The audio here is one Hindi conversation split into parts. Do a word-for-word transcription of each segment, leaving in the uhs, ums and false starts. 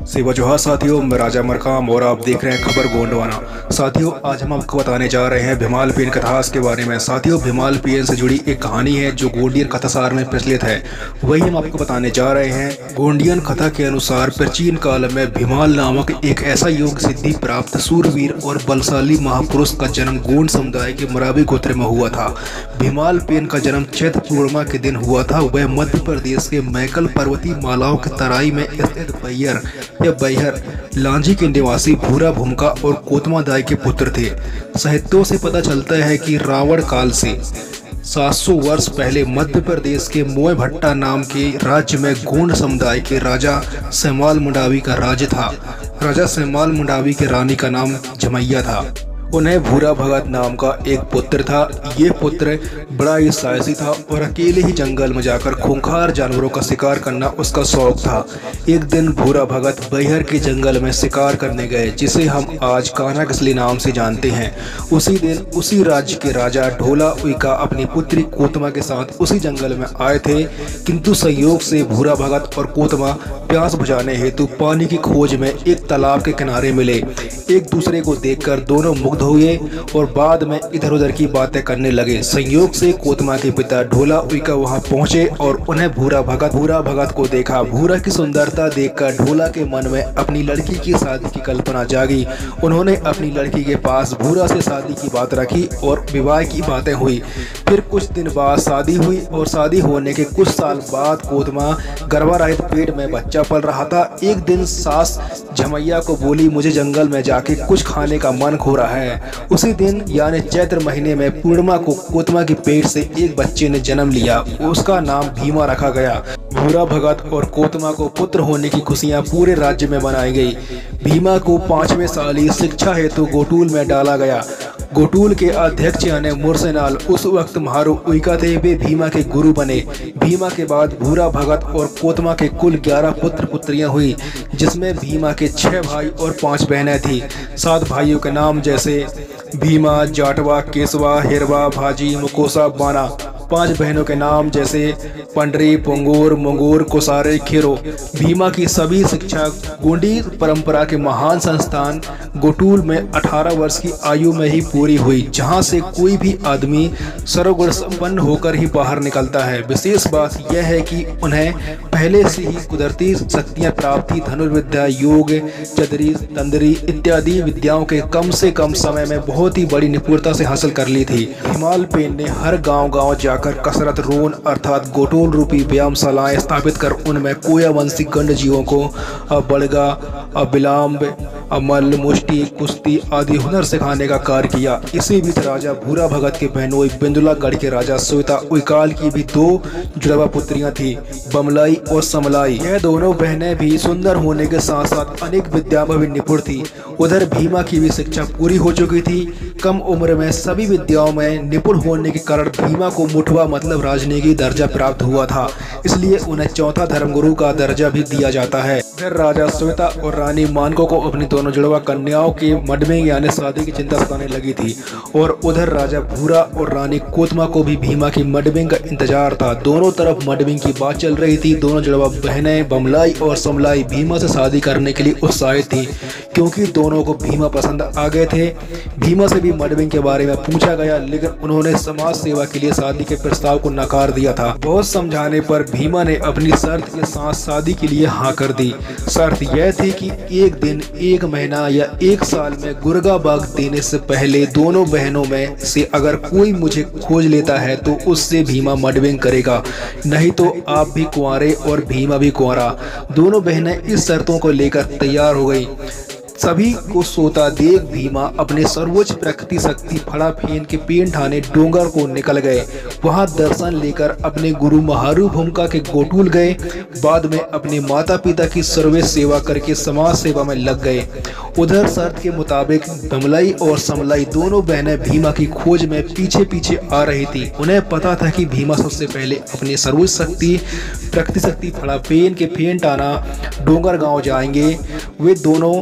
सेवा जोहार साथियों, मैं राजा मरकाम और आप देख रहे हैं खबर गोंडवाना। साथियों, आज हम आपको बताने जा रहे हैं भीमाल पेन कथास के बारे में। साथियों, भीमाल पेन से जुड़ी एक कहानी है जो गोंडियन कथासार में प्रचलित है, वही हम आपको बताने जा रहे हैं। गोंडियन कथा के अनुसार प्राचीन काल में भीमाल नामक एक ऐसा योग सिद्धि प्राप्त सूरवीर और बलशाली महापुरुष का जन्म गोंड समुदाय के मरावी गोत्र में हुआ था। भीमाल पेन का जन्म चैत्र पूर्णिमा के दिन हुआ था। वह मध्य प्रदेश के मैकल पर्वतीय मालाओं की तराई में स्थित बैयर या बैहर लांजी के निवासी भूरा भूमका और कोतमा दाई के पुत्र थे। साहित्यों से पता चलता है कि रावण काल से सात सौ वर्ष पहले मध्य प्रदेश के मोय भट्टा नाम के राज्य में गोंड समुदाय के राजा सेमाल मुंडावी का राज्य था। राजा सेमाल मुंडावी के रानी का नाम जमैया था। उन्हें भूरा भगत नाम का एक पुत्र था। ये पुत्र बड़ा ही साहसी था और अकेले ही जंगल में जाकर खूंखार जानवरों का शिकार करना उसका शौक था। एक दिन भूरा भगत बैहर के जंगल में शिकार करने गए, जिसे हम आज कान्हा किसली नाम से जानते हैं। उसी दिन उसी राज्य के राजा ढोला उइका अपनी पुत्री कोतमा के साथ उसी जंगल में आए थे, किंतु संयोग से भूरा भगत और कोतमा प्यास बुझाने हेतु पानी की खोज में एक तालाब के किनारे मिले। एक दूसरे को देखकर दोनों मुग्ध हुए और बाद में इधर उधर की बातें करने लगे। संयोग से कोतमा के पिता ढोला उइका वहां पहुंचे और उन्हें भूरा भगत भूरा भगत को देखा। भूरा की सुंदरता देखकर ढोला के मन में अपनी लड़की की शादी की कल्पना जागी। उन्होंने अपनी लड़की के पास भूरा से शादी की बात रखी और विवाह की बातें हुई। फिर कुछ दिन बाद शादी हुई और शादी होने के कुछ साल बाद कोतमा गर्भारहित पेट में बच्चा पल रहा था। एक दिन सास जमैया को बोली, मुझे जंगल में जाके कुछ खाने का मन हो रहा है। उसी दिन यानी चैत्र महीने में पूर्णिमा को कोतमा के पेट से एक बच्चे ने जन्म लिया। उसका नाम भीमा रखा गया। भूरा भगत और कोतमा को पुत्र होने की खुशियां पूरे राज्य में मनाई गई। भीमा को पांचवें साल ही शिक्षा हेतु गोटूल में डाला गया। गोटूल के अध्यक्ष यानी मुरसेनाल उस वक्त महारू उइका थे। वे भीमा के गुरु बने। भीमा के बाद भूरा भगत और कोतमा के कुल ग्यारह पुत्र पुत्रियां हुई, जिसमें भीमा के छह भाई और पांच बहनें थी। सात भाइयों के नाम जैसे भीमा, जाटवा, केसवा, हिरवा, भाजी, मुकोसा, बाना। पांच बहनों के नाम जैसे पंडरी, पोंगोर, मंगोर, कोसारे, खीरो। भीमा की सभी शिक्षा गोंडी परंपरा के महान संस्थान गोटूल में अठारह वर्ष की आयु में ही पूरी हुई, जहां से कोई भी आदमी सर्वगुण संपन्न होकर ही बाहर निकलता है। विशेष बात यह है कि उन्हें पहले से ही कुदरती शक्तियां प्राप्त थी। धनुर्विद्या, योग, चदरी, तंदरी इत्यादि विद्याओं के कम से कम समय में बहुत ही बड़ी निपुणता से हासिल कर ली थी। भीमाल पेन ने हर गांव गांव जाकर कसरत रोन अर्थात गोटोल रूपी व्यायामशालाएं स्थापित कर उनमें कोयावंशी गंड जीवों को बड़गा, बिलाम्ब, मल्ल, मुष्टि, कुश्ती आदि हुनर सिखाने का कार्य किया। इसी बीच राजा भूरा भगत के बहनोई बिंदुलागढ़ के राजा श्वेता उइकाल की भी दो जुड़वा पुत्रियां थी, बमलाई और समलाई। यह दोनों बहनें भी सुंदर होने के साथ साथ अनेक विद्या में भी निपुण थी। उधर भीमा की भी शिक्षा पूरी हो चुकी थी। कम उम्र में सभी विद्याओं में निपुण होने के कारण भीमा को मुठवा मतलब राजनेगी दर्जा प्राप्त हुआ था, इसलिए उन्हें चौथा धर्मगुरु का दर्जा भी दिया जाता है। फिर राजा श्वेता और रानी मानको को अपनी दोनों जुड़वा कन्याओं के मडबिंग यानी शादी की चिंता सताने लगी थी और उधर राजा भूरा और रानी कोतमा को भी भीमा की मडबिंग का इंतजार था। दोनों तरफ मडबिंग की बात चल रही थी। दोनों जुड़वा बहनें बमलाई और समलाई भीमा से शादी करने के लिए उत्साहित थी, क्योंकि दोनों को भीमा पसंद आ गए थे। भीमा से भी मडबिंग के बारे में पूछा गया, लेकिन उन्होंने समाज सेवा के लिए शादी के प्रस्ताव को नकार दिया था। बहुत समझाने पर भीमा ने अपनी शर्त के साथ शादी के लिए हाँ कर दी। शर्त यह थी कि एक दिन, एक महीना या एक साल में गुर्गा बाग देने से पहले दोनों बहनों में से अगर कोई मुझे खोज लेता है तो उससे भीमा मडबिंग करेगा, नहीं तो आप भी कुंवारे और भीमा भी कुंवारा। दोनों बहनें इस शर्तों को लेकर तैयार हो गई। सभी को सोता देख भीमा अपने सर्वोच्च प्रकृति शक्ति फड़ा फेन के पेन ठाने डोंगर को निकल गए। वहां दर्शन लेकर अपने गुरु महारू भूमका के गोटूल गए। बाद में अपने माता पिता की सर्वेश सेवा करके समाज सेवा में लग गए। उधर शर्त के मुताबिक बमलाई और समलाई दोनों बहनें भीमा की खोज में पीछे पीछे आ रही थी। उन्हें पता था कि भीमा सबसे पहले अपनी सर्वोच्च शक्ति प्रकृति शक्ति फड़ा फेन के फेन टाना डोंगर गाँव जाएंगे। वे दोनों बहनें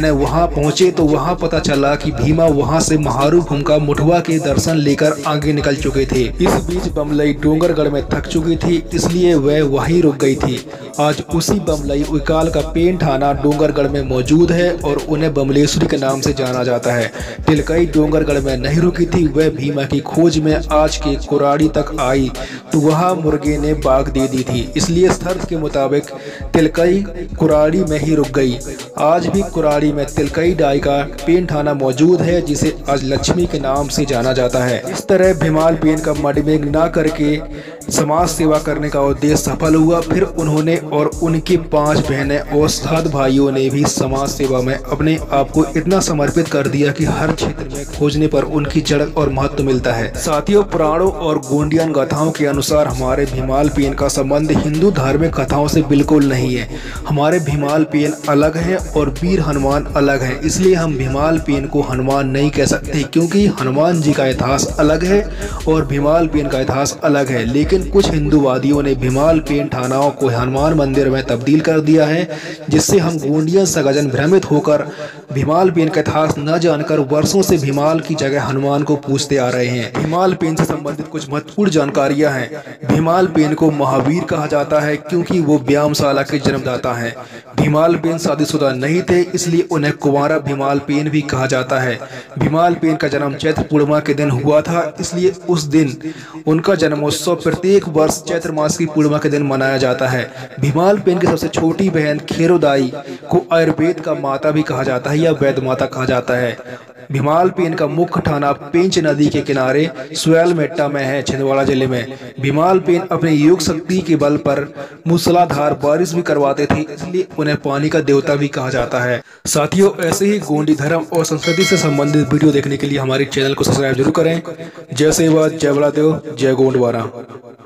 बहनें वहां पहुंचे तो वहां पता चला कि भीमा वहां से महारू भूमिका मुठवा के दर्शन लेकर आगे निकल चुके थे। इस बीच बमलई डोंगरगढ़ में थक चुकी थी, इसलिए वह वहीं रुक गई थी। आज उसी बमलई उकाल का पेन थाना डोंगरगढ़ में मौजूद है और उन्हें बमलेश्वरी के नाम से जाना जाता है। तिलकई डोंगरगढ़ में नहीं रुकी थी, वह भीमा की खोज में आज के कुराड़ी तक आई तो वहां मुर्गे ने बाग दे दी थी, इसलिए शर्त के मुताबिक तिलकई कुराड़ी में ही रुक गई। आज भी कुराड़ी में तिलकई डाई का पेन थाना मौजूद है, जिसे आज लक्ष्मी के नाम से जाना जाता है। इस तरह भीमाल पेन का मडमेग ना करके समाज सेवा करने का उद्देश्य सफल हुआ। फिर उन्होंने और उनकी पांच बहनें और सात भाइयों ने भी समाज सेवा में अपने आप को इतना समर्पित कर दिया कि हर क्षेत्र में खोजने पर उनकी जड़ और महत्व मिलता है। साथियों, पुराणों और गोंडियन गाथाओं के अनुसार हमारे भीमाल पेन का संबंध हिंदू धार्मिक कथाओं से बिल्कुल नहीं है। हमारे भीमाल पेन अलग है और वीर हनुमान अलग है, इसलिए हम भीमाल पेन को हनुमान नहीं कह सकते, क्योंकि हनुमान जी का इतिहास अलग है और भीमाल पेन का इतिहास अलग है। लेकिन कुछ हिंदूवादियों ने भीमाल पेन थानाओं को हनुमान मंदिर में तब्दील कर दिया है, जिससे हम गोंडियन सगाजन भ्रमित होकर भीमाल पेन का इतिहास न जानकर वर्षों से भीमाल की जगह हनुमान को पूछते आ रहे हैं। भीमाल पेन से संबंधित कुछ महत्वपूर्ण जानकारियां हैं। भीमाल पेन को महावीर कहा जाता है क्योंकि वो व्यायामशाला के जन्मदाता हैं। भीमाल पेन शादीशुदा नहीं थे, इसलिए उन्हें कुंवारा भीमाल पेन भी कहा जाता है। भीमाल पेन का जन्म चैत्र पूर्णिमा के दिन हुआ था, इसलिए उस दिन उनका जन्मोत्सव प्रत्येक वर्ष चैत्र मास की पूर्णिमा के दिन मनाया जाता है। भीमाल पेन की सबसे छोटी बहन खेरोदाई को आयुर्वेद का माता भी कहा जाता है या वैद्य माता कहा जाता है। भीमाल पेन का मुख्य थाना पेंच नदी के किनारे सुएलमेट्टा में है, छिंदवाड़ा जिले में। भीमाल पेन अपने योग शक्ति के बल पर मूसलाधार बारिश भी करवाते थे, इसलिए उन्हें पानी का देवता भी कहा जाता है। साथियों, ऐसे ही गोंडी धर्म और संस्कृति से संबंधित वीडियो देखने के लिए हमारे चैनल को सब्सक्राइब जरूर करें। जय सेवा, जय बड़ादेव, जय गोंडवाना।